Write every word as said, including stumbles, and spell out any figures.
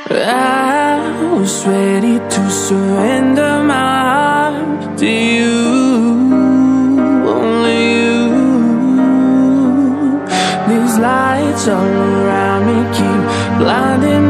I was ready to surrender my heart to you, only you. These lights all around me keep blinding